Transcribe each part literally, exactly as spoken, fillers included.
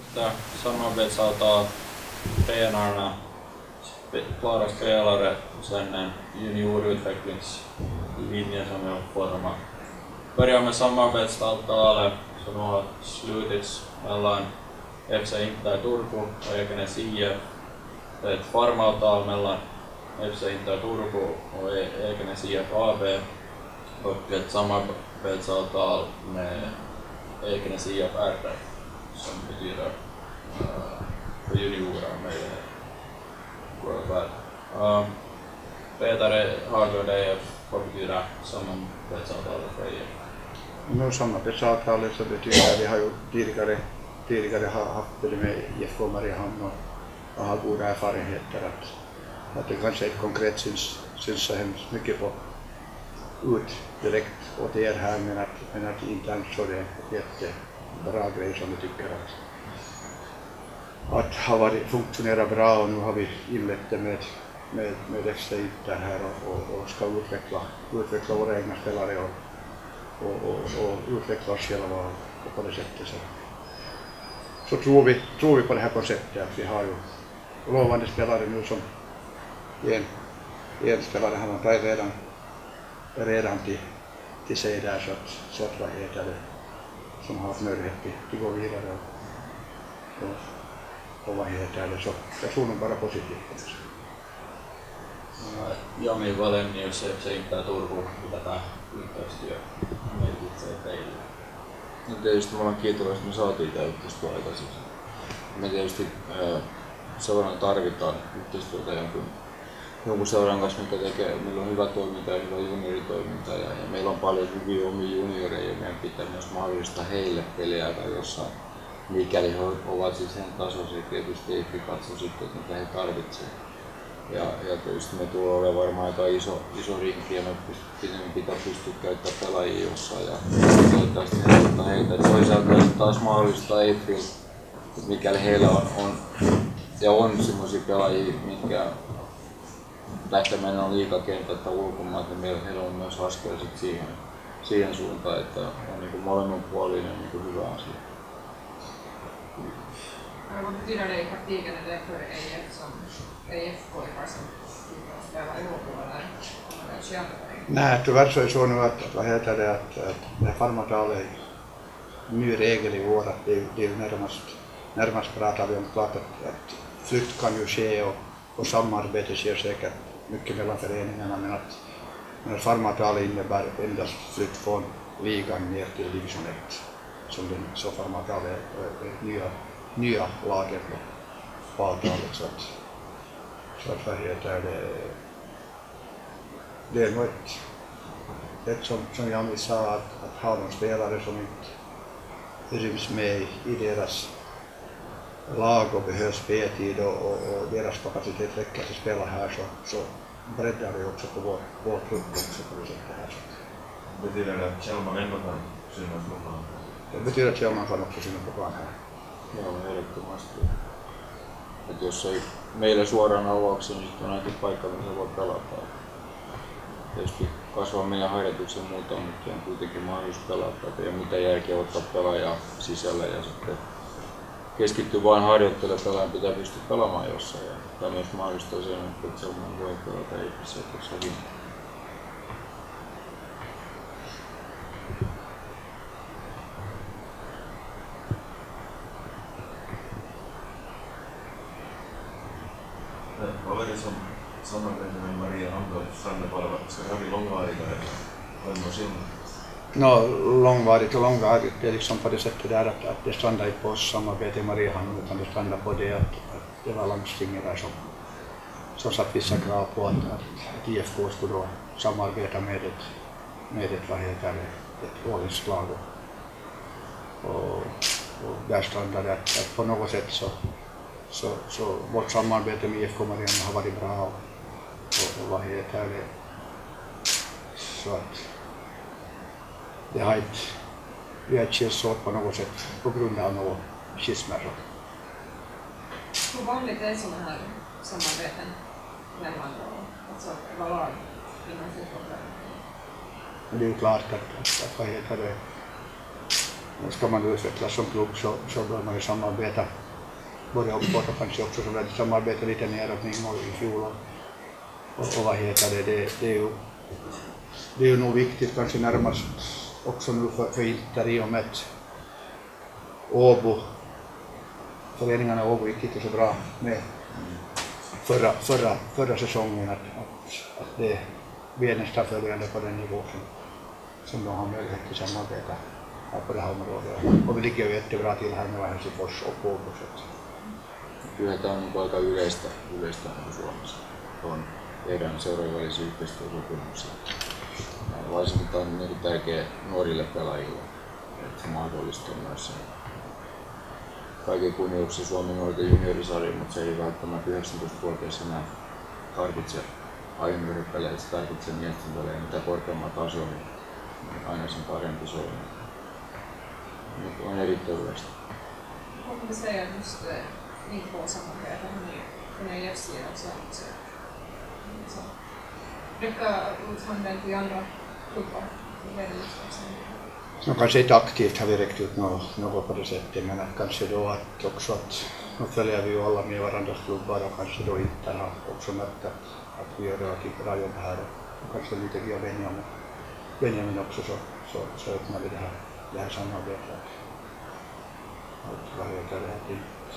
että samarbetsavtal tränarna, klara spelare och sen en juniorutvecklingslinje som är uppformad. Börjar med samarbetsavtalet som nu har slutits mellan F C Inter Turku och Ekenäs I F. Det är ett farmavtal mellan F C Inter Turku och Ekenäs I F A B och ett samarbetsavtal med Ekenäs I F R D som betyder uh, för juniorer med uh, Peter Hagård E F, vad betyder samarbetsavtalet för I F? No, samarbetsavtalet så betyder att vi har ju tidigare, tidigare haft det med I F K Mariehamn och, och har goda erfarenheter att, att det kanske inte konkret syns, syns så hemskt mycket på ut direkt åt er här, men att, men att internt så det är en jättebra grej som vi tycker att, att har varit, fungerat bra, och nu har vi inlett det med, med, med F C Inter här och, och, och ska utveckla, utveckla våra egna spelare och, och, och, och utveckla oss själva och, och på det sättet så, så tror, vi, tror vi på det här konceptet att vi har ju lovande spelare nu som en, en spelare har man tagit redan redan till, till sig där så att, så att vad heter det, som har möjlighet till att gå vidare och, och, och vad heter det, så jag tror nog bara positivt. Jami Valenius F C Inter Turku, mitä tämä yhteistyö merkitsee teille? No tietysti me ollaan kiitollisia, että me saatiin tämä yhteistyö aikaiseksi. Me tietysti äh, seurana tarvitaan yhteistyötä jonkun jonkun seuran kanssa, mikä tekee, meillä on hyvä toiminta ja hyvä junioritoiminta ja, ja meillä on paljon hyviä omia junioreja ja meidän pitää myös mahdollistaa heille peliaikaa jossain, mikäli he ovat siis sen tasoisia, tietysti ei katso sitten, mitä he tarvitsevat. Ja, ja tietysti me tulee olemaan varmaan aika iso, iso rinki ja me pitää pystyä käyttämään pelaajia jossain ja toivottavasti helpottaa heitä. Toisaalta taas mahdollistaa April, mikäli heillä on, on ja on semmoisia pelaajia, mitkä lähtemään on liigakentältä ulkomailta, niin meillä, heillä on myös askel siihen, siihen suuntaan, että on niin molemminpuolinen niin hyvä asia. Vad betyder det i praktiken för E F som E F K som spelar ihop eller Nej, tyvärr så är det så nu att, vad heter det, att, att det farmavtalet är en ny regel i år, att det, det är närmast, närmast pratar vi om klart att, att flytt kan ju ske och, och samarbete sker säkert mycket mellan föreningarna, men att, men att farmavtalet innebär endast flytt från ligan ner till division ett. Som den, så farmavtalet är, är nya, nya laget på, på avtalet. Så att, så att vad heter det, det är nog ett, ett som, som Jami sa, att, att ha någon spelare som inte ryms med i deras lag och behöver speltid och, och, och deras kapacitet räcker att spela här, så, så breddar vi också på vår, vår trupp också på det sättet här. Betyder det att Kjellman ändå kan synas på plan? Det betyder att Kjellman kan också synas på plan här. Joo, ehdottomasti. Et jos ei meillä suoraan avauksia, niin sitten on ainakin paikka, missä voi pelata. Tietysti kasvaa meidän harjoituksen muuta, mutta on kuitenkin mahdollisuus pelata. Ei ole mitään järkeä ottaa pelaajaa sisälle ja sitten keskittyy vain harjoittelemaan, pelaajan pitää pystyä pelaamaan jossain. Ja tämä myös mahdollistaa sen, että Kjellman voi pelata ihmisiä jossakin. Vad var det som samarbetade med Mariehamn och Sanna Palva? Ska det ha blivit långvarigare? Vad var sin? No, långvarigt och långvarigt, det är liksom på det sättet där att, att det strandar inte på samarbete i Mariehamn, utan det strandar på det att, att det var landstinget där som, som satt vissa krav på att, att, att I F K skulle då samarbeta med ett, med ett, vad heter det, ett åländskt lag. Och, och, och där strandade det att, att på något sätt så Så, så vårt samarbete med I F K Mariehamn har varit bra och, och, och vad heter det, så att det har inte, vi har inte skiljts åt på något sätt på grund av några schismer. Hur vanligt är sådana här samarbeten mellan alltså vad lag inom fotbollen? Det är ju klart att, att, att vad heter det, Och ska man utvecklas som klubb så, så bör man ju samarbeta både uppåt och kanske också så väldigt samarbeta lite neråt Ningo i fjol. Och, och, och vad heter det, det, det, är ju, det är ju nog viktigt kanske närmast också nu för, för Inter i och med att Åbo, föreningarna i Åbo gick inte så bra med förra, förra, förra säsongen att, att, att det blir nästan följande på den nivå som, som de har möjlighet till samarbeta här på det här området. Och vi ligger ju jättebra till här med Helsingfors och Åbo. Kyllä tämä on niin aika yleistä, yleistä Suomessa. On tehdään seurojen välisiä yhteistyösopimuksia. Varsinkin tämä on niin tärkeä nuorille pelaajille, että se mahdollistaa myös sen. Kaiken kunnioituksen Suomen nuorten juniorisarja, mutta se ei välttämättä yhdeksäntoistavuotias enää tarvitse aiemmin se tarvitsee miesten pelejä. Mitä korkeamman taso, niin aina sen parempi se on. Mutta on erittäin yleistä. Vad kan du säga just nivåsamarbete med I F C också? Så. Räcka ut handen till andra klubbar? No, kanske inte aktivt har vi räckt ut något, något på det sättet, men att kanske då att också att nu följer vi ju alla med varandras klubbar och kanske då inte har också märkt att, att vi gör relativt bra jobb här och kanske lite via Benjamin, Benjamin också så, så, så öppnar vi det här, det här samarbetet. Vad heter det?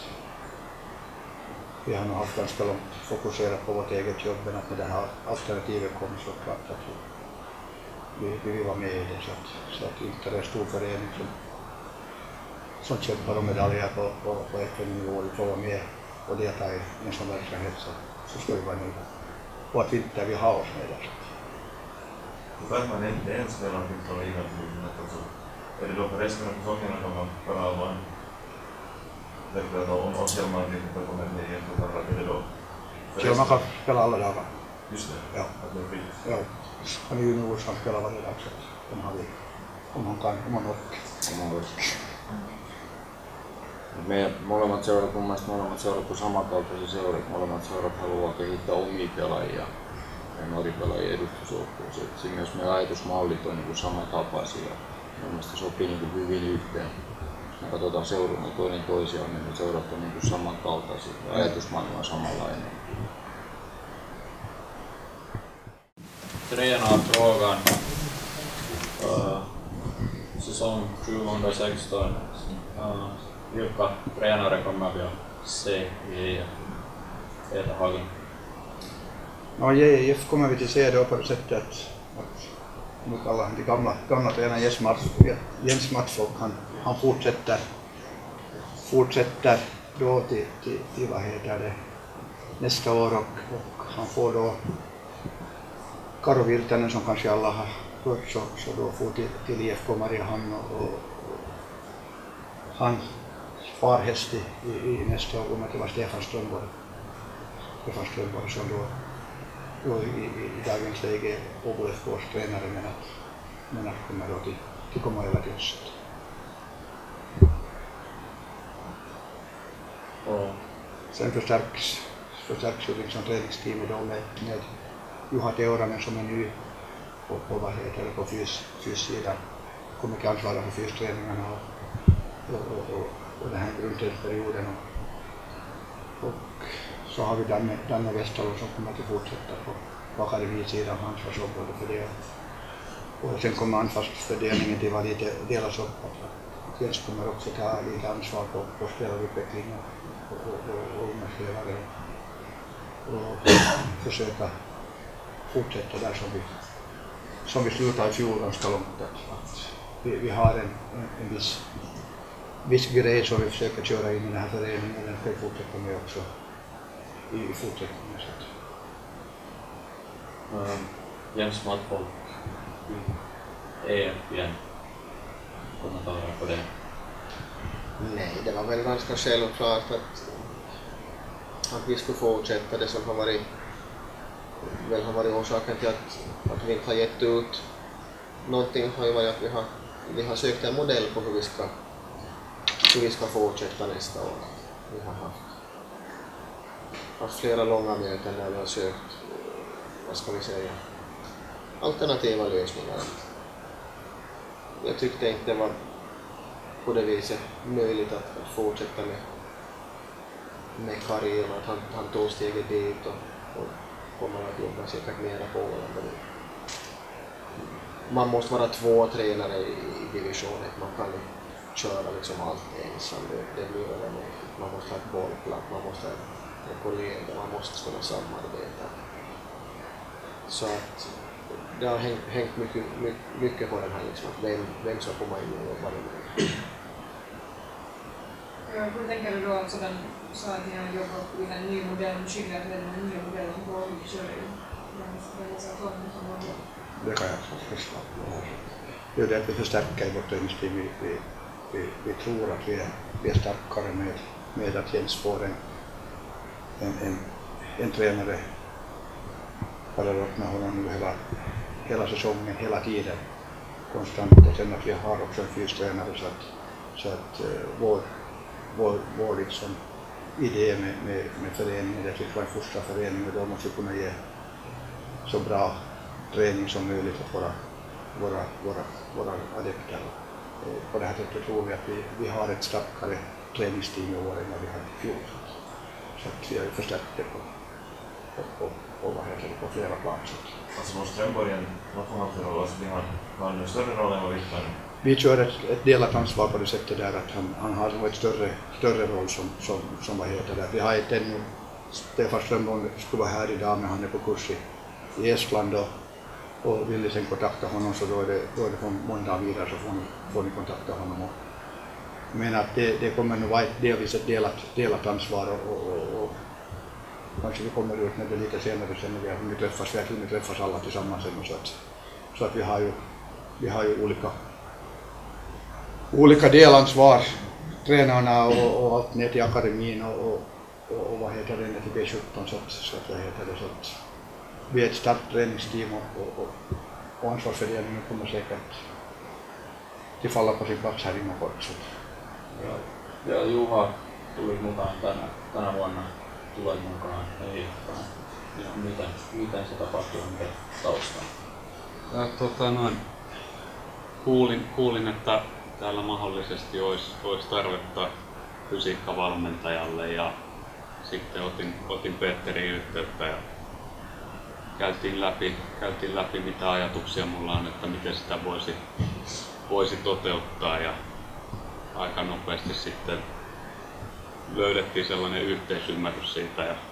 Vi har nog haft ganska långt fokuserat på vårt eget jobb, men att när det här alternativet kom så klart att vi, vi vill vara med i det så att, så att inte det är en stor förening som, som kämpar om medaljer på, på, på F N-nivå. Vi får vara med och delta i en sån verksamhet så, så ska vi vara nöjda. Och att vi inte vill ha oss med där. För att man inte ens spelar fotboll i ligan, är det då på resten av säsongen när man spelar man därför att om om Kjellman inte kommer med igen så kan det då. Kjellman kan spela alla dagar. Just det. Ja. Att det är fritt. Ja. Han är ju nu som spelar varje dag så om han vill. Om han kan, om han orkar. Om han orkar. Meidän molemmat seurat, mun mielestä molemmat seurat on samankaltaisia seurat. Molemmat seurat haluaa kehittää omia pelaajia ja nuoripelaajia edustusjoukkueeseen. Siinä mielessä meidän ajatusmallit on niin samantapaisia. Mun mielestä sopii niin hyvin yhteen. Jos me katsotaan seuraa toinen toisiaan, niin seurat on niin samankaltaisia ja ajatusmaailma on samanlainen. Tränarfrågan. Uh, säsong tjugohundrasexton. Uh, vilka tränare kommer vi att se i Peter Hagen? No, i E F kommer vi till se då på det sättet att, att nu kallar han till gamla, gamla tränaren Jens, Jens Mattsson, han, han fortsätter, fortsätter då till, till, till vad heter det, nästa år och, och han får då Karo Virtanen som kanske alla har hört så, så då får till, till I F K Mariehamn och, och han farhäst i, i, i nästa år kommer att det var Stefan Strömborg. Stefan Strömborg som då, då i, i, i dagens läge Åbo F K:s tränare men att, men att kommer då till, till komma över till oss. Och sen förstärks, förstärks ju liksom träningsteamet då med, med Juha Teoranen som är ny på, på vad heter det, på fys, fyssidan. Kommer inte ansvara för fysträningarna och, och, och, och, och den här grundträningsperioden. Och, och så har vi Danne, Danne Westerlund som kommer att fortsätta på, på akademisidan, ansvarsområde för det. Och sen kommer ansvarsfördelningen till vad lite delas upp. Att Jens kommer också ta lite ansvar på, på spelarutvecklingen och, och, och, och unga och försöka fortsätta där som vi, som vi slutade i fjol ganska långt. Att vi, vi har en, en, en viss, viss grej som vi försöker köra in i den här föreningen och den ska vi fortsätta med också i, i fortsättningen. uh, Jens Mattsson i E F igen. Kommentarer på det? Nej, det var väl ganska självklart att, att vi skulle fortsätta det som har varit väl har varit orsaken till att, att vi inte har gett ut någonting har ju varit att vi har, vi har sökt en modell på hur vi ska, hur vi ska fortsätta nästa år. Vi har haft, haft flera långa möten där vi har sökt, vad ska vi säga, alternativa lösningar. Jag tyckte inte det var på det viset möjligt att, att fortsätta med, med karriären, att han, han tog steget dit och, och kommer att jobba säkert mera på Åland. Man måste vara två tränare i, i division ett, man kan inte köra liksom allt ensam, det, det blir övermäktigt. Man måste ha ett bollplan, man måste ha en kollega, man måste kunna samarbeta. Så att det har hängt, hängt mycket, mycket, mycket på den här, liksom, att vem, vem ska komma in och jobba med. Hur tänker du då att sådan, så att ni har jobbat i en ny modell, skiljer sig den nya modellen som går och kör i det kan jag förstå. Det är det att vi förstärker i vårt träningsteam. Vi, vi, vi, vi tror att vi är, vi är starkare med, med att Jens får en, en, en, en tränare parallellt med honom hela, hela säsongen, hela tiden. Konstant. Och sen att vi har också en fystränare så att, så att uh, vår, vår, vår liksom idé med, med, med föreningen, det är att vi får en första förening och då måste vi kunna ge så bra träning som möjligt åt våra, våra, våra, våra adepter. På det här sättet tror vi att vi, vi har ett starkare träningsteam i år än vad vi hade i fjol. Så att vi har förstärkt det på, på, på, på, vad heter det, på flera plan. Alltså vår Strömborgen, vad får han för roll? Alltså, har han en större roll än vad vi kan? Vi kör ett, ett delat ansvar på det sättet där att han, han har nog ett större, större roll som, som, som vad heter det. Vi har inte ännu, Stefan Strömborg skulle vara här idag men han är på kurs i, i Estland och, och vill ni sen kontakta honom så då är det, då är det från måndag vidare så får ni, får ni kontakta honom. Och, men att det, det kommer nog vara ett delvis ett delat, delat ansvar och, och, och, och kanske vi kommer ut när det är lite senare sen när vi har hunnit träffas, vi har hunnit träffas alla tillsammans ännu så att, så att vi har ju, vi har ju olika olika delansvar, tränarna och, och allt ner till akademin och, och, och, och vad heter det, ner till B sjutton så att, så att, vad heter det, så att vi är ett starkt träningsteam och, och, och, och ansvarsfördelningen kommer säkert till falla på sin plats här inom kort. Så. Ja, ja, Juha tuli mukaan tänä, tänä vuonna, tulee mukaan hiihtoon. Ja miten, miten se tapahtui, mikä taustaa? Ja, tota, noin, kuulin, kuulin, että täällä mahdollisesti olisi, olisi tarvetta fysiikkavalmentajalle ja sitten otin, otin Petteriin yhteyttä ja käytiin läpi, käytiin läpi mitä ajatuksia mulla on, että miten sitä voisi, voisi toteuttaa ja aika nopeasti sitten löydettiin sellainen yhteisymmärrys siitä ja,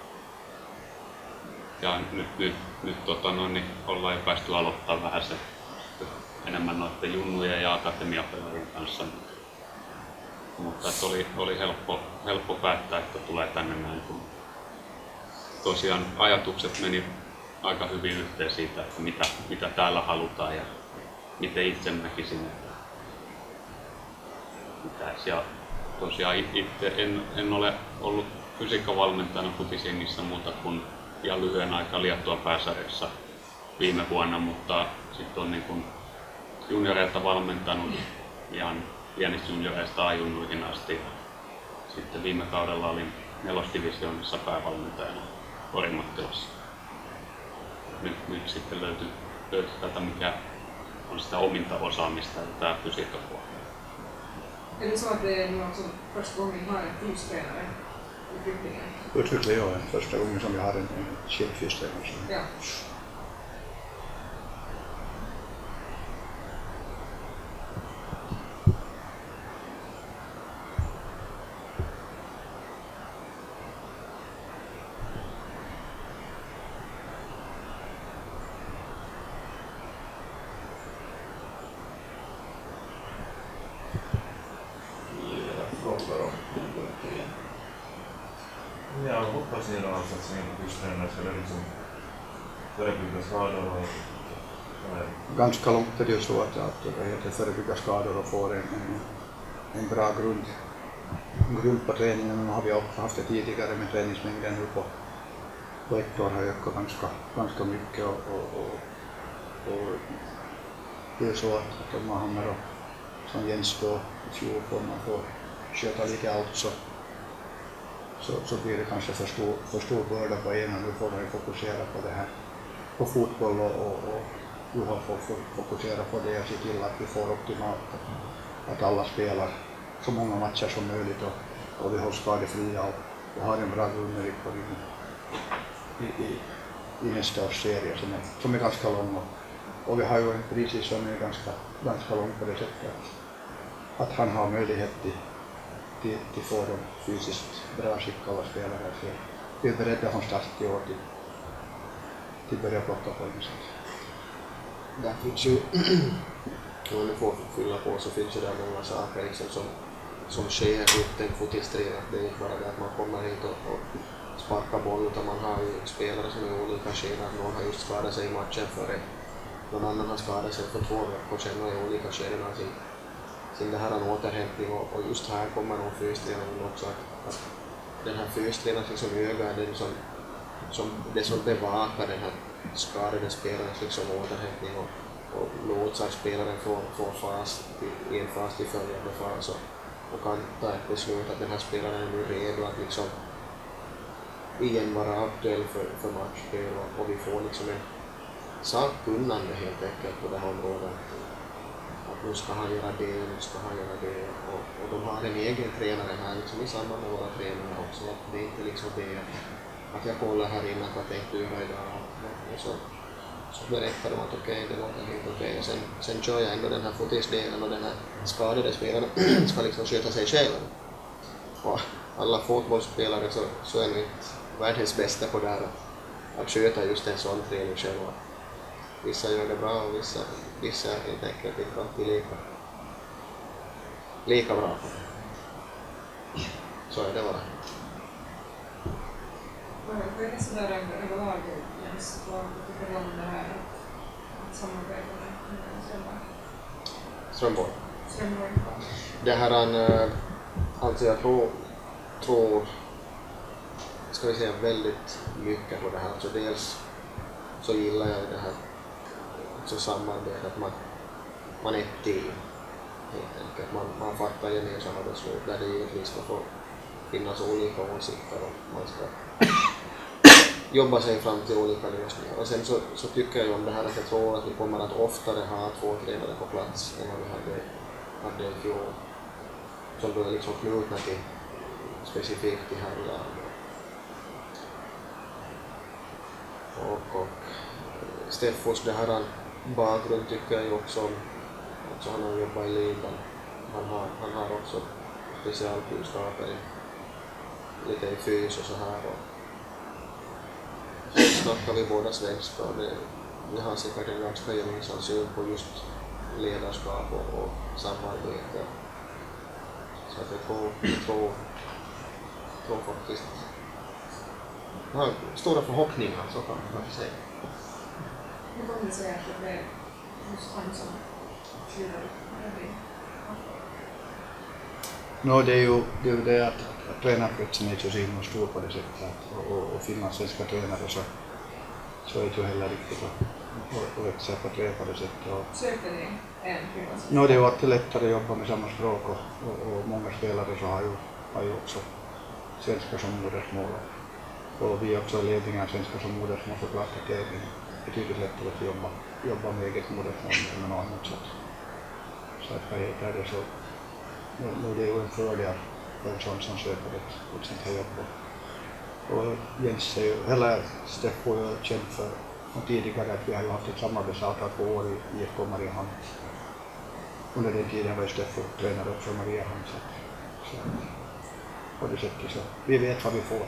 ja nyt, nyt, nyt tota, no, niin ollaan jo päästy aloittaa vähän se enemmän noiden junnujen ja akatemiapelaajien kanssa. Mutta oli, oli helppo, helppo päättää, että tulee tänne näin. Kun tosiaan ajatukset meni aika hyvin yhteen siitä, että mitä, mitä täällä halutaan ja miten itse näkisin, että pitäisi. Ja tosiaan itse en, en ole ollut fysiikkavalmentajana Futisjengissä muuta kuin ihan lyhyen aikaa Liettuan pääsarjassa viime vuonna, mutta sitten on niin kuin junioreilta valmentanut ihan pienistä junioreista A-junnuihin asti. Sitten viime kaudella olin nelosdivisioonissa päävalmentajana Orimattilassa. Nyt, nyt sitten löytyi, löytyi tätä, mikä on sitä ominta osaamista, tämä fysiikkapuoli. Är det så att det är nu också första gången vi har en fystränare i Flyttningen? Uttryckligen ja, första gången som vi har en, en cheffystränare. Ja. Ja, hoppas ni då alltså att ni fystränare skulle liksom förebygga skador och ganska långt är det ju så att, att det förebygga skador och få en, en, en bra grund, grund på träningen. Nu har vi också haft det tidigare med träningsmängden nu på, på ett år har ökat ganska, ganska mycket och, och, och, och det är så att, att om man hamnar och, som Jens då i fjol får man får sköta lite allt så, så, så blir det kanske för stor, för stor börda på en och nu får man fokusera på det här på fotboll och, och, och Juha får fokusera på det och se till att vi får optimalt att alla spelar, så många matcher som möjligt och, och vi håller skadefria och, och har en bra grundinriktning i, i, i nästa års serie som är, som är ganska lång. Och, och vi har ju en precis som är ganska, ganska lång på det sättet att, att han har möjlighet till, till, till få de fysiskt bra skickade spelare. Så vi är beredda från start i år till, till börja plocka poäng. Där finns ju, om du får fylla på så finns ju där många saker liksom som, som sker ute en fotisträning. Det är inte bara det att man kommer hit och, och sparkar boll utan man har ju spelare som är olika skeden. Någon har just skadat sig i matchen före, någon annan har skadat sig för två veckor sedan och i olika skeden av sin, sin det här en återhämtning och, och just här kommer någon fystränaren också att, att den här fystränaren liksom öga är den som, som det som bevakar den här skadade spelarens liksom återhämtning och, och låtsar spelaren få, få fas i, i en fas till följande fas och, och kan ta ett beslut att den här spelaren är nu redo att liksom igen vara aktuell för, för matchspel och, och vi får liksom en sakkunnande helt enkelt på det här området. Att nu ska han göra det, nu ska han göra det och, och de har en egen tränare här liksom i samband med våra tränare också. Att det är inte liksom det att jag kollar här inne att jag tänkte göra idag och så, så berättar de att okej, okay, det låter helt okej. Okay. Sen, sen kör jag ändå den här fotisdelen och den här skadade spelaren ska liksom sköta sig själv. Och alla fotbollsspelare så, så är ni världens bästa på det här att, att sköta just en sån träning själv. Vissa gör det bra och vissa, vissa är helt enkelt inte alltid lika, lika bra. Så är det bara. Vad är det sådär överlag, Jens, vad tycker du om det här att samarbeta med Strömborg? Strömborg? Strömborg. Det här är, alltså jag tror, tror, ska vi säga väldigt mycket på det här. Så dels så gillar jag det här så samarbete, att man, man är ett team helt enkelt. Man, man fattar gemensamma beslut där det givetvis ska få finnas olika åsikter och man ska jobba sig fram till olika lösningar. Och sen så, så tycker jag ju om det här att jag tror att vi kommer att oftare ha två tränare på plats än vad vi hade, hade i fjol. Som då är liksom knutna till specifikt till herrlag. Och, och Steffos det här bakgrund tycker jag ju också om. Alltså han har jobbat i ligan. Han har, han har också specialkunskaper i, lite i fys och så här. Och så snackar vi båda svenska och det, vi har säkert en ganska gemensam syn på just ledarskap och, och samarbete. Så att jag tror, jag tror, tror faktiskt jag har stora förhoppningar, så kan man kanske säga. Hur kommer det sig att det blev just han som skiljer No, det är ju det, är ju det att, att, att tränarkretsen är så himla stor på det sättet att, och, och, och finlandssvenska tränare så, så är det ju heller riktigt att, att växa på trä på det sättet. Och, sökte ni en finlandssvenska? no, det är ju alltid lättare att jobba med samma språk och, och, och många spelare så har ju, har ju också svenska som modersmål. Och vi också ledningen svenska som modersmål såklart att det är betydligt lättare att jobba, jobba med eget modersmål än med något annat sätt. Så att vad heter det så nu det är ju en fördel för en sån som söker ett, ett sånt här jobb. Och Jens är ju, eller Steffo är ju känd för från tidigare att vi har ju haft ett samarbetsavtal på år i I F K Mariehamn. Under den tiden var ju Steffo tränare också i Mariehamn. Så, så på det sättet så vi vet vad vi får.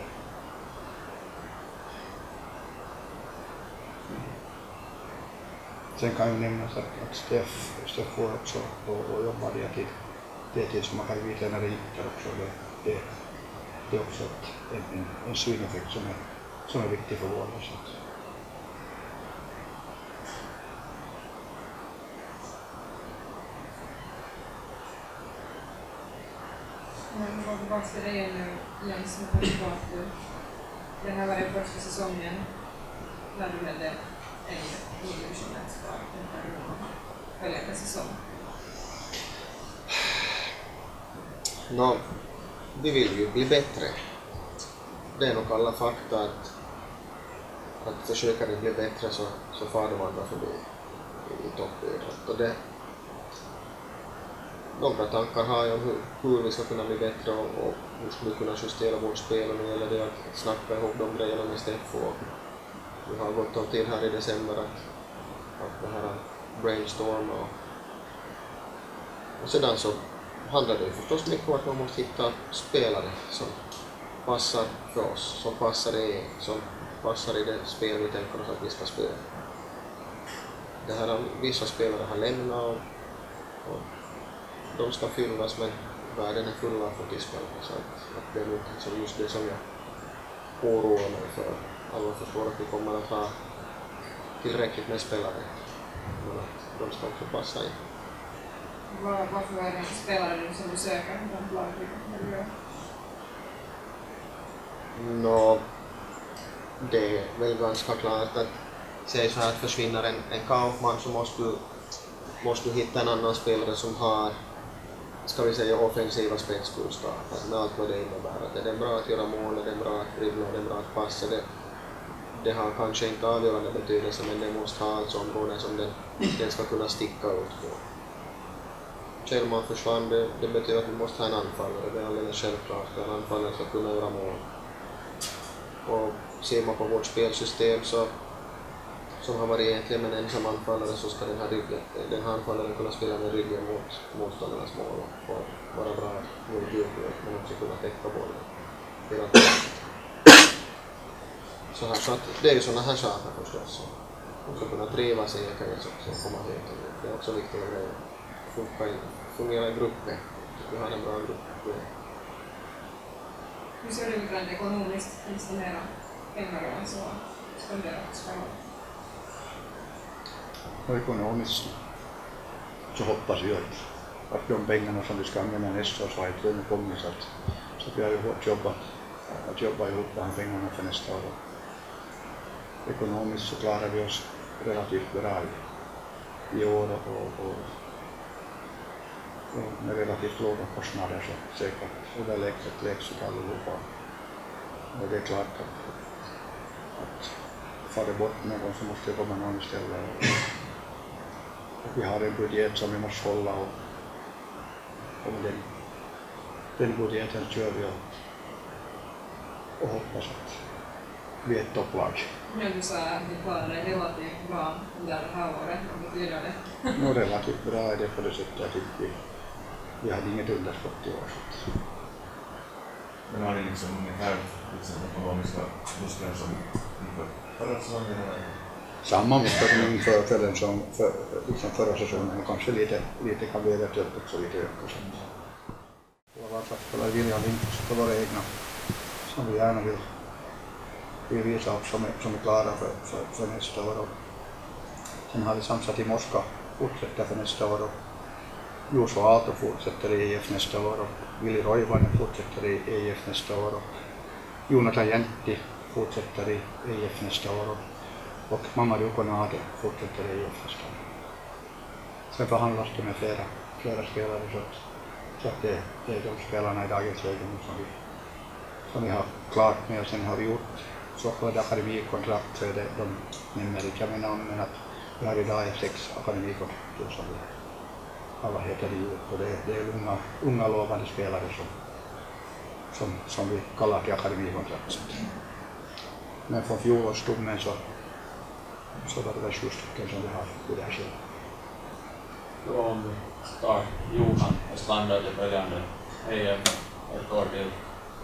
Sen kan ju nämnas att, att Steff, Steffo också och, och jobbar deltid. Deltid som man kan ju tränare inte också. Det, det, det är också ett, en, en, en syneffekt som är, som är viktig för vården. Men vad tillbaka till dig nu, Jens, med tanke på att du, det här var den första säsongen när du ledde en division ett för den här följande säsong. No, vi vill ju bli bättre. Det är nog alla fakta att, att försöka det bli bättre så, så far de andra förbi i toppidrott. Och det, några tankar har jag om hur, hur vi ska kunna bli bättre och, och hur ska vi kunna justera vårt spel, och nu gäller det att snacka ihop de grejerna med Steffo. Vi har gått om till här i december att, att det här brainstorm och, och sedan så handlar det ju förstås mycket om att man måste hitta spelare som passar för oss, som passar i, som passar i det spel vi tänker oss att vi ska spela. Det här, vissa spelare har lämnat och, och de ska fyllas, men världen är full av fotispelare, så att, att det är nog liksom just det som jag oroar mig för. Alla förstår att vi kommer att ha tillräckligt med spelare, men att de ska också passa in. Var, varför är det en spelare som du söker bland laget? Nå, det är väl ganska klart att säg så här att försvinner en, en Kaufman så måste du, måste du hitta en annan spelare som har, ska vi säga, offensiva spetskunskaper med allt vad det innebär. Att är det bra att göra mål, är det bra att dribbla, är det bra att passa, det, det har kanske inte avgörande betydelse, men det måste ha alltså områden som den, den ska kunna sticka ut på. Kjellman försvann, det, det betyder att vi måste ha en anfallare, det är alldeles självklart att en anfallare ska kunna göra mål. Och ser man på vårt spelsystem så som har varit egentligen en ensam anfallare, så ska den här, ryggen, den här anfallaren kunna spela med ryggen mot motståndarnas mål och vara bra mot djurgård, men också kunna täcka bollen. Så, här, så att det är ju sådana här saker förstås. Man ska kunna trivas i eget också, komma hit. Det är också viktiga grejer. Funka, fungera i grupper. Vi har en bra grupp. Hur ser det ut rent ekonomiskt? Finns det mera pengar och så spenderat? Och ekonomiskt så hoppas jag att, att de pengarna som vi ska använda nästa år så har inte ännu kommit, så att, så att vi har ju hårt jobbat att jobba ihop de här pengarna för nästa år. Ekonomiskt så klarar vi oss relativt bra i, i år och, och, och, och med relativt låga kostnader så säkert överlägset lägst allihopa. Och det är klart att, att fara bort någon så måste det komma någon istället. Och vi har en budget som vi måste hålla och, och den, den budgeten kör vi och, och hoppas att vi är ett topplag. Men du sa att ni klarar det relativt bra under det här året, vad betyder det? No, relativt bra är det på det sättet att vi, vi hade inget underskott i år. Men har ni liksom ungefär liksom ekonomiska muskler som inför förra säsongen? Samma muskler som inför för den som för, liksom förra säsongen, och kanske lite, lite kan vi eventuellt också lite öka. Våra vardagsspelare William Lindqvist på våra egna som vi gärna vill, vill visa upp som är, som är klara för, för, för nästa år. Och sen har vi samsat i Moska fortsätter för nästa år. Och Juuso Aalto fortsätter i E F nästa år och Willi Roivainen fortsätter i E F nästa år och Jonathan Jäntti fortsätter i E F nästa år och, och Mamadou Konate fortsätter i E F nästa år. Sen förhandlas det med flera, flera spelare så att, så att det, det är de spelarna i dagens läge som vi, som vi har klart med, och sen har vi gjort så kallade akademikontrakt, så är det, de nämner inte jag med namn, men att vi har idag sex akademikontrakt som vi alla heter det, och det, det är unga, unga lovande spelare som, som, som vi kallar till akademikontrakt. Men från fjolårsstommen så, så var det väl sju stycken som vi har i det här skedet. Då om vi tar Johan Östlander till följande E M ett år till.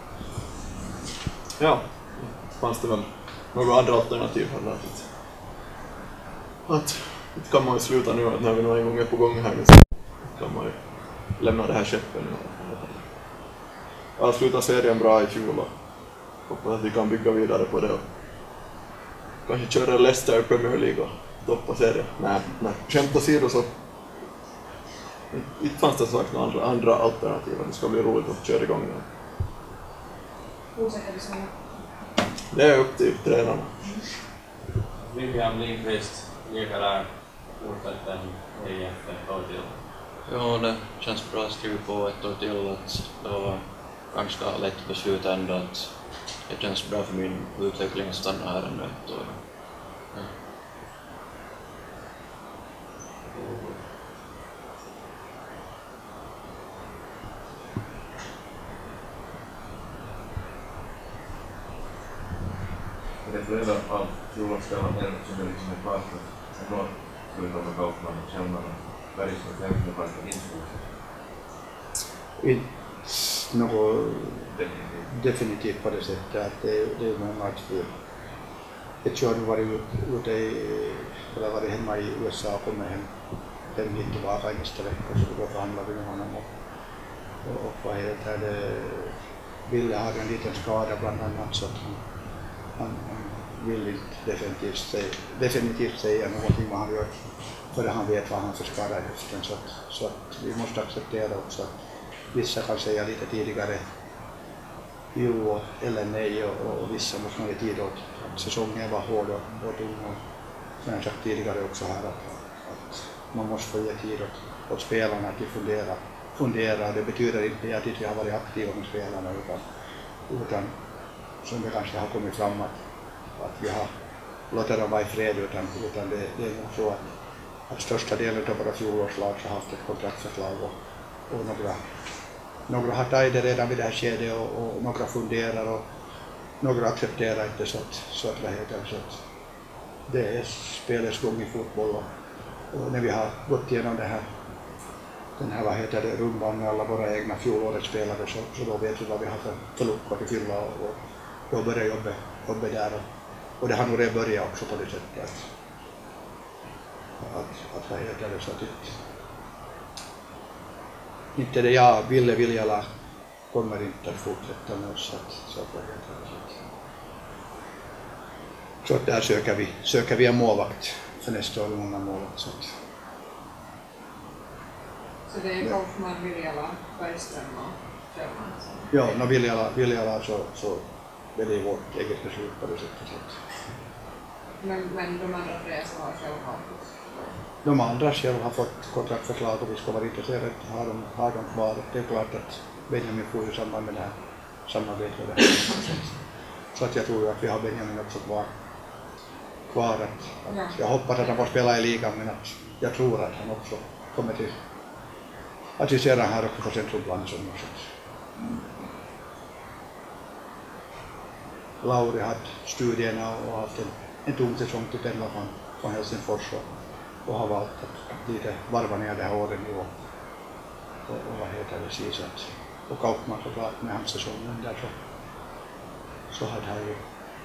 Ja, fanns det väl några andra alternativ här att, att det kan man ju sluta nu när vi nog en gång är på gång här. Kan man ju lämna det här skeppet nu. Jag slutade serien bra i fjol och hoppas att vi kan bygga vidare på det och kanske köra Leicester i Premier League och toppa serien. Nej, nej. Skämt åsido så inte fanns det sagt några andra, andra alternativ. Det ska bli roligt att köra igång nu. Fortsätter du så? Det är upp till tränarna. William Lindqvist lika där fortsätter i E F ett år till. Ja, det känns bra att skriva på ett år till. Att det var ganska lätt beslut ändå att det känns bra för min utveckling att stanna här ännu ett år. Ja. det är flera av fjolårsspelarna som är liksom en part som då skulle komma Kaufman och Kjellman och Bergström och Hemsson och Bergström inskolning. Inte något Definitivt. definitivt på det sättet att det, det är många att ett kör har varit ute i, eller varit hemma i U S A och kommer hem, hem hit tillbaka i nästa vecka och så då förhandlar vi med honom och, och, och vad heter det, Ville har en liten skada bland annat så att han, han, han vill inte definitivt säga, definitivt säga någonting vad han gör förrän han vet vad han för skada i hösten så att, så att vi måste acceptera också att vissa kan säga lite tidigare jo eller nej och, och vissa måste ha tid åt att säsongen var hård och, och tung och som jag sagt tidigare också här att, att man måste få ge tid åt, åt spelarna att fundera. fundera. Det betyder inte att vi har varit aktiva med spelarna utan, utan som det kanske har kommit fram att, att vi har låtit dem vara i fred utan, utan det, det är nog så att, att största delen av våra fjolårslag har haft ett kontraktförslag och, och några Några har tagit det redan vid det här skedet och, och några funderar och några accepterar inte så att, så att, vad heter, så att det är spelets gång i fotboll och, och när vi har gått igenom det här, den här vad heter det, rundan med alla våra egna fjolårets spelare så, så då vet vi vad vi har för, för luckor att fylla och, och då börjar jobbet, jobbet där och, och det har nog redan börjat också på det sättet att, att, att vad heter det så att inte Inte det jag ville vilja kommer inte att fortsätta med oss att så att så att där söker vi söker vi en målvakt för nästa år många målvakt så att Så det är Kaufman, Viljala, Bergström och Kjellman? Ja, när Viljala, Viljala så, så är det vårt eget beslut på det sättet. Så att men, men de andra tre som har själva de andra själv har fått kontraktförslag och vi ska vara intresserade har de, har de kvar. Det är klart att Benjamin får ju samband med det här samarbetet. Så att jag tror att vi har Benjamin också kvar. kvar att, att jag hoppas att han får spela i ligan men att jag tror att han också kommer till att vi ser han här också på centrumplan som också. Lauri hade studierna och haft en, en tung säsong till pendla från, från Helsingfors och och har valt att lite varva ner det här året nu och, och, och vad heter det precis att och Kaupman såklart med hans säsongen där så så hade han ju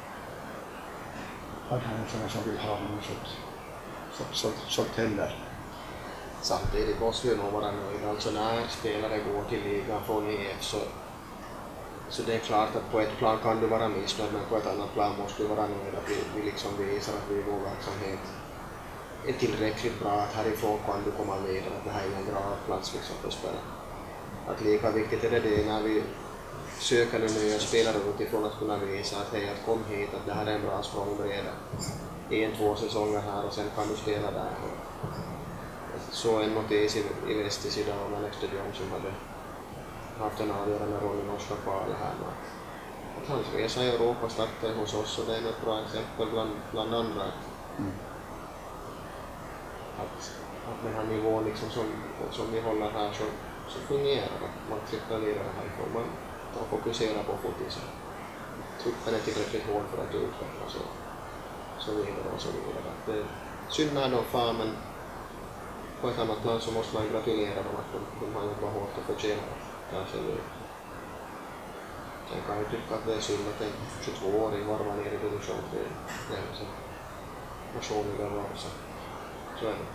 hade han en sån som vill ha honom så så, så, så tänder. Samtidigt måste vi nog vara nöjda, alltså när spelare går till ligan från E F så så det är klart att på ett plan kan du vara missnöjd men på ett annat plan måste du vara nöjd att vi, vi liksom visar att vi i vår verksamhet är tillräckligt bra att härifrån kan du komma vidare, att det här är en bra plats liksom för att spela. Att lika viktigt är det, det när vi söker nu nya spelare utifrån att kunna visa att hej, att kom hit, att det här är en bra språngbräda. En, två säsonger här och sen kan du spela där. Så en notis i, i Vestis idag om Alex de Jong som hade haft en avgörande roll i norska kvalet här. Att hans resa i Europa startade hos oss och det är ett bra exempel bland, bland andra. Mm. Att, att den här nivån liksom som, som vi håller här så, så fungerar det. Man tittar vidare härifrån, man fokuserar på fotisen. Truppen är tillräckligt hård för att utvecklas och så vidare och så vidare. Att det är synd när de far, men på ett annat plan så måste man gratulera dem att de, de har jobbat hårt och förtjänar att ta sig ut. Sen kan jag tycka att det är synd att en tjugotvååring varvar ner i division tre. Det är så personliga rörelser. Så är det.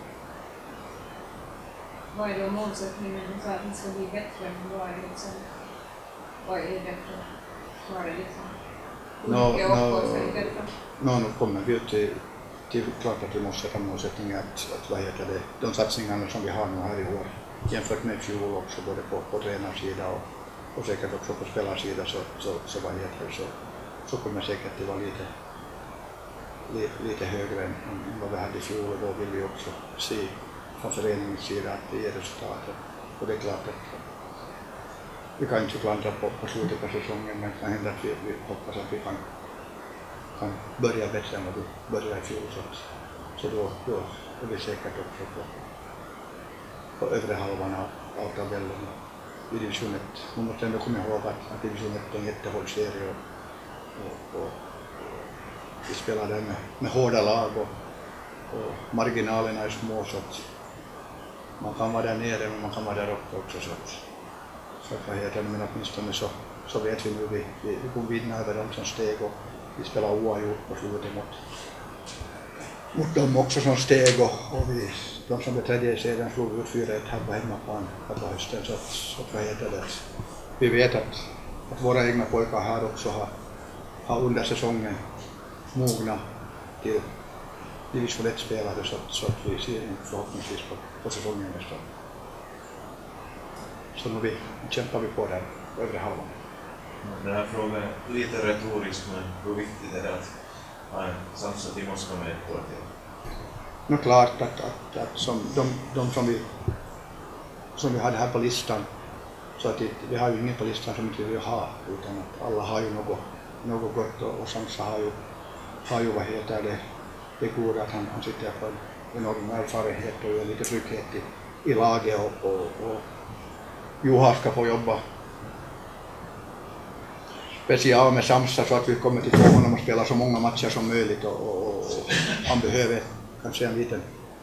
Vad är då målsättningen för att det ska bli bättre? Vad är det liksom? Vad är det bättre? Vad är det liksom? Nå, Hur mycket bättre? Nå, nu kommer vi ut till, till klart att vi måste sätta målsättningen att, att vad heter det, de satsningarna som vi har nu här i år jämfört med fjol också både på, på tränarsidan och, och säkert också på spelarsidan så, så, så vad heter det, så, så kommer säkert det vara lite lite högre än vad vi hade i fjol och då vill vi också se från föreningens sida att det ger resultat. Och det är klart att vi kan inte klandra på, på slutet av säsongen men det kan hända att vi, vi hoppas att vi kan, kan börja bättre än vad vi började i fjol. Så, så då, då är vi säkert också på, på övre halvan av, av tabellen i division ett. Man måste ändå komma ihåg att, att division ett är en jättehård serie och, och, och vi spelar där med, med hårda lag och, och marginalerna är små så att man kan vara där nere men man kan vara där uppe också så att, så att vad heter det, men åtminstone så, så vet vi nu vi, vi, vi kommer vinna över dem som steg och vi spelar oavgjort på slutet mot, mot dem också som steg och, och vi, de som beträdde i serien slog ut fyra ett här på hemmaplan på hösten så att, så att vad heter det, vi vet att, att våra egna pojkar här också har, har under säsongen mogna till division ett-spelare så, så att vi ser förhoppningsvis på, på säsongen nästa år. Så nu vi, kämpar vi på den övre halvan. Den här frågan är lite retorisk, men hur viktigt är det att ha en Samsa Timoska med ett år till? Nu klart att, att, att som, de, de som, vi, som vi hade här på listan, så att det, vi har ju ingen på listan som inte vill ha, utan att alla har ju något, något gott och, och Samsa har ju, har ju vad heter det, det goda att han, han sitter på en enorm erfarenhet och gör lite trygghet i, i laget och, och, och Juha ska få jobba special med Samsa så att vi kommer till få honom och spela så många matcher som möjligt och, och, och han behöver kanske en liten,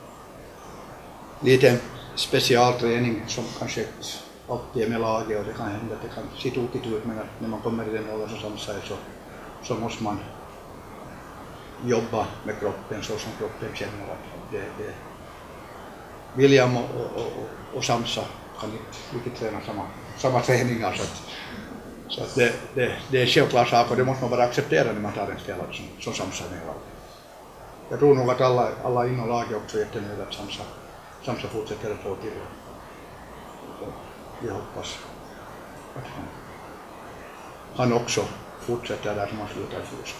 liten specialträning som kanske alltid är med laget och det kan hända att det kan se tokigt ut men när man kommer i den åldern som Samsa är så, så måste man jobba med kroppen så som kroppen känner att det, det. William och, och, och, och Samsa kan inte träna samma, samma träningar så att, så att det, det, det är självklart sak och det måste man bara acceptera när man tar en spelare som, som Samsa med laget. Jag tror nog att alla, alla inom laget också är jättenöjda att Samsa, Samsa fortsätter ett år till. Så vi hoppas att han, han också fortsätter där som han slutar i fjol.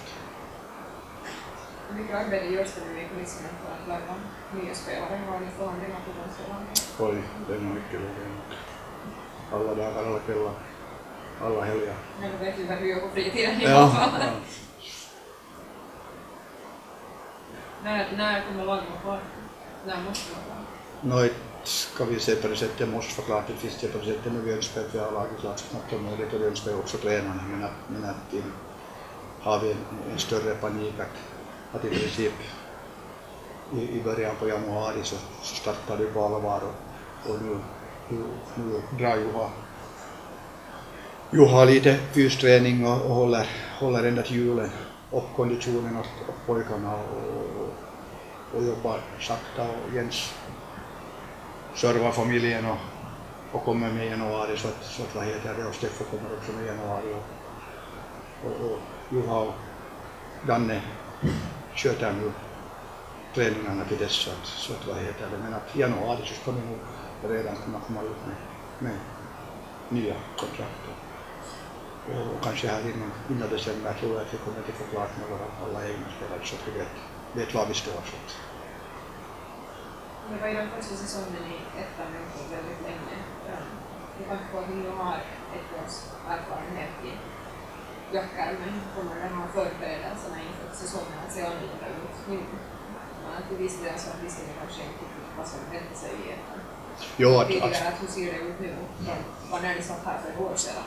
Vilka arbete görs det nu i kulisserna för att värva nya spelare? Har ni förhandlingar på de spelarna? Oj, det är nog mycket roligt. Alla dagar, alla kvällar, alla helger. Men du vet ju vad du gör på fritiden i Ja, alla fall. ja. När, när kommer lagen vara kvar? När måste det vara kvar? Nå, ska vi se på det sättet, måste förklara till visst på det sättet, men vi önskar att vi har laget klart så snabbt som möjligt och det önskar också tränarna, men att, men att in, har vi en, en större panik att, att i princip i, i början på januari så, så startar det på allvar och, och nu, nu, nu drar Juha, Juha lite fysträning och, och håller, håller ända till julen upp konditionen åt, åt pojkarna och, och, och jobbar sakta och Jens servar familjen och, och kommer med i januari så att, så att vad heter det och Steffo kommer också med i januari och, och, och Juha och Danne sköter nu träningarna till dess så att, så att vad heter det, men att i januari så ska vi nog redan kunna komma ut med, med nya kontrakt och, och kanske här innan, innan december tror jag att vi kommer att få klart med våra alla egna spelare så att vi vet, vet var vi står. Så att. Det var ju den första säsongen i ettan nu på väldigt länge. Med tanke på att ni har ett års erfarenhet i jackarmen kommer den här förberedelserna inför säsongen att se annorlunda ut nu. Men till viss del så visste ni kanske inte vad som hände sig i ettan. Jo, att, tidigare att hur ser det ut nu? Var när ni satt här för ett år sedan?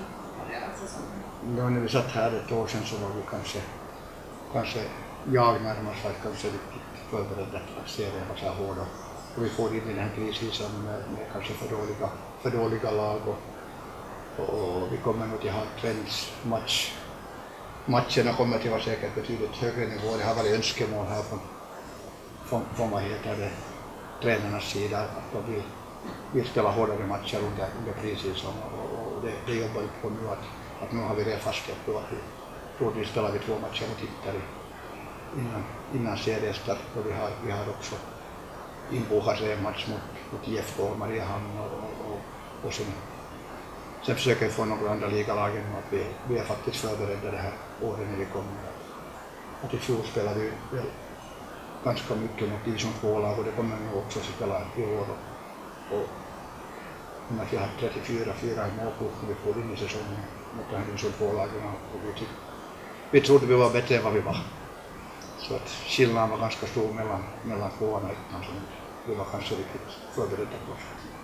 Ja, när vi satt här ett år sedan så var vi kanske, kanske jag närmast var kanske riktigt förberedd att serien var så här hård och vi får in i den här krisen med, med kanske för dåliga, för dåliga lag och, och, och vi kommer nog till ha träningsmatch. Matcherna kommer till vara säkert betydligt högre nivå. Det har varit önskemål här från, från, från vad heter det, tränarnas sida att de vill, vill spela hårdare matcher under, under preseason och, och det, det jobbar vi på nu att, att nu har vi redan fastställt då att vi troligtvis spelar vi två matcher mot tittare innan, innan seriestart och vi har, vi har också inbokat en match mot, mot I F K och Mariehamn och, och, och, och sen, sen försöker vi få några andra ligalagen att vi, vi är faktiskt förberedda det här året när vi kommer. Att i fjol spelade vi väl ganska mycket mot division två-lag och det kommer vi också att spela i år. Och, och att vi har trettiofyra fyra målkort när vi får in i säsongen mot de här division två-lagen och vi, tyck, vi trodde vi var bättre än vad vi var. Så att skillnaden var ganska stor mellan, mellan tvåan och ettan som vi var kanske riktigt förberedda på.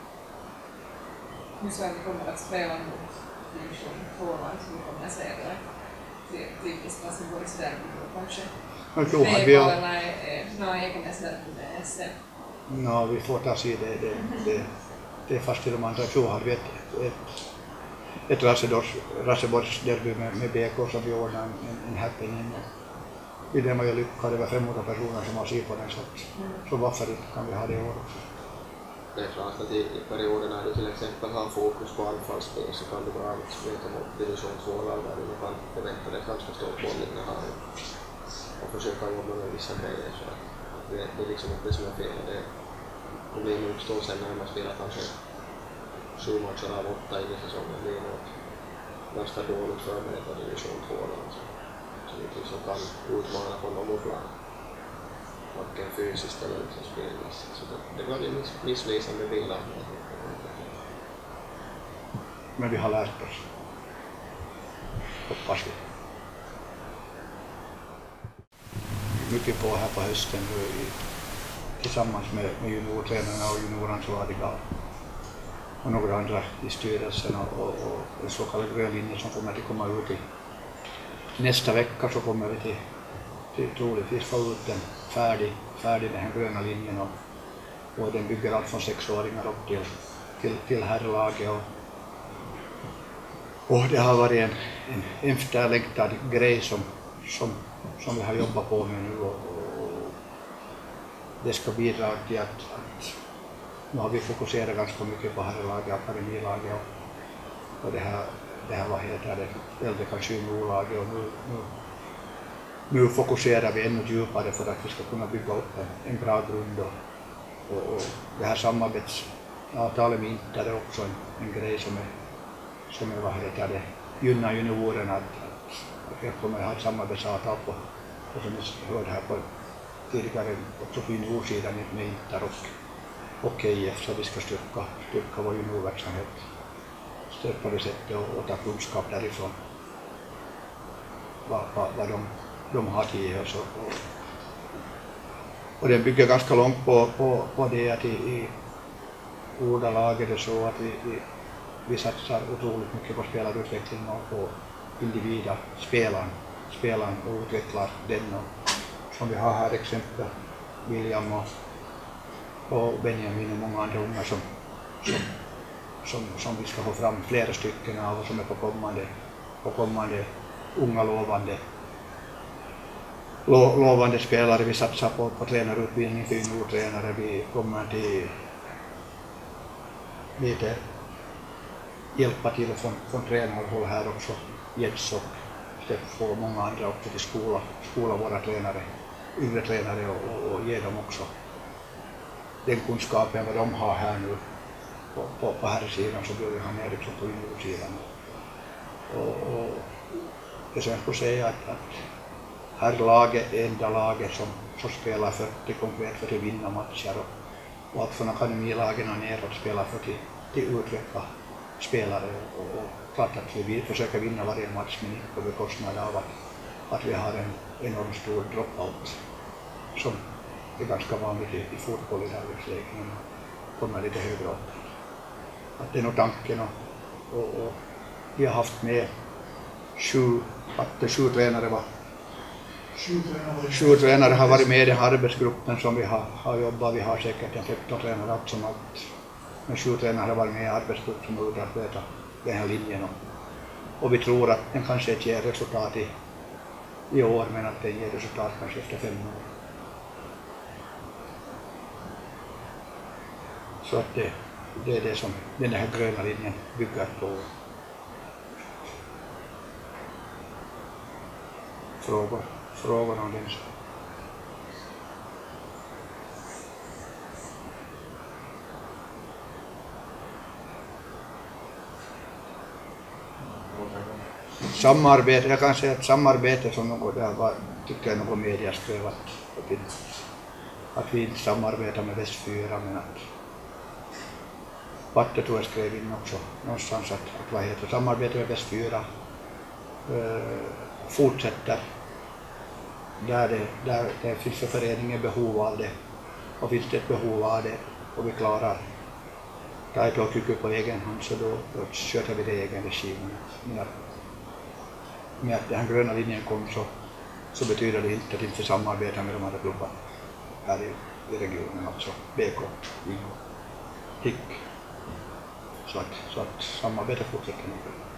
Nu så att vi kommer att spela mot division två-lag som vi kommer att säga det. Det är typiskt Helsingborgs derby då kanske. I fjol hade vi... No, Ekenäs där. No, vi får ta sig det. Det, det, det är fast till de andra. I fjol hade vi ett, ett, ett Raseborgsderby med, med B K som vi ordnade en, en happening. I det var ju lyckat. Det var femhundra personer som var sig på den. Så, så varför inte kan vi ha det i år också? Det är klart att i, i perioder när du till exempel har fokus på anfallsspel så kan du bara möta mot division två-lag där du kan förvänta dig ganska stor bollinnehav och försöka jobba med vissa grejer. Så att det, det är liksom inte det som är fel. Det problemet uppstår sen när man spelar kanske sju matcher av åtta i säsongen. Det är något ganska dåligt förberett division två-lag som inte liksom kan utmana på någon plan. Varken fysiskt eller liksom spelmässigt. Så det, det var en miss, missvisande bild av det. Men vi har lärt oss. Hoppas vi. Mycket på här på hösten nu i, tillsammans med, med juniortränarna och junioransvariga och några andra i styrelsen och, och, och en så kallad grön linje som kommer att komma ut i nästa vecka. Så kommer vi till, till troligtvis få ut den färdig, färdig den här gröna linjen och, och den bygger allt från sexåringar upp till, till, till herrlaget och, och det har varit en, en efterlängtad grej som, som, som vi har jobbat på med nu och, och det ska bidra till att, att nu har vi fokuserat ganska mycket på herrlaget, akademilaget och, och det här, det här vad heter det, äldre kanske juniorlaget och nu, nu Nu fokuserar vi ännu djupare för att vi ska kunna bygga upp en, en bra grund och, och, och det här samarbetsavtalet med Inter är också en, en grej som är, som är vad heter det, gynnar juniorerna att, att, att jag kommer att ha ett samarbetsavtal på, och som jag hörde här på tidigare också på juniorsidan med Inter och, och K I F så vi ska styrka, styrka vår juniorverksamhet styrka det sättet och, och ta kunskap därifrån vad, vad, vad de de har till oss och, och det bygger ganska långt på, på, på det att i, i ordalaget är så att vi, vi, vi satsar otroligt mycket på spelarutveckling och på individer, spelaren, spelaren och utvecklar den och, som vi har här exempel William och, och Benjamin och många andra unga som, som, som, som vi ska få fram flera stycken av och som är på kommande, på kommande unga lovande lovande spelare. Vi satsar på, på tränarutbildning för juniortränare. Vi kommer till lite hjälpa till från, från tränarhåll här också. Jens och Steffo och många andra också till skola, skola våra tränare, yngre tränare och, och, och ge dem också den kunskapen vad de har här nu på, på, på här sidan så blir han ner liksom på juniorsidan. Och, och det som jag skulle säga att, att här laget är enda laget som, som spelar fyrtio konkret för att vinna matcher och, och allt från akademilagen neråt spelar för att till utveckla spelare och, och, och klart att vi försöker vinna varje match men inte på bekostnad av att, att vi har en enormt stor dropout som är ganska vanligt i, i fotboll i dagsläget och kommer lite högre upp. Att det är nog tanken och, och, och vi har haft med sju, att sju tränare var Sju tränare har varit med i den här arbetsgruppen som vi har, har jobbat. Vi har säkert en femton tränare allt som allt. Men sju tränare har varit med i arbetsgruppen som har utarbetat den här linjen. Och, och vi tror att den kanske inte ger resultat i, i år men att den ger resultat kanske efter fem år. Så att det, det är det som den här gröna linjen bygger på. Frågor. Frågor om den. Samarbete, jag kan säga att samarbete som något där var, tycker jag något media skrev att, att vi inte samarbetar med Väst fyra men att Patte tror jag skrev in också någonstans att, att vad heter samarbete med Väst fyra eh, fortsätter. Där det, där det finns för föreningen behov av det och finns det ett behov av det och vi klarar ta ett och tycker på egen hand så då, då sköter vi det i egen regi. Men att, med att den här gröna linjen kom så, så betyder det inte att inte samarbeta med de andra klubbarna här i, i regionen, alltså B K, I K, H I K. Så att, så att samarbetet fortsätter nu.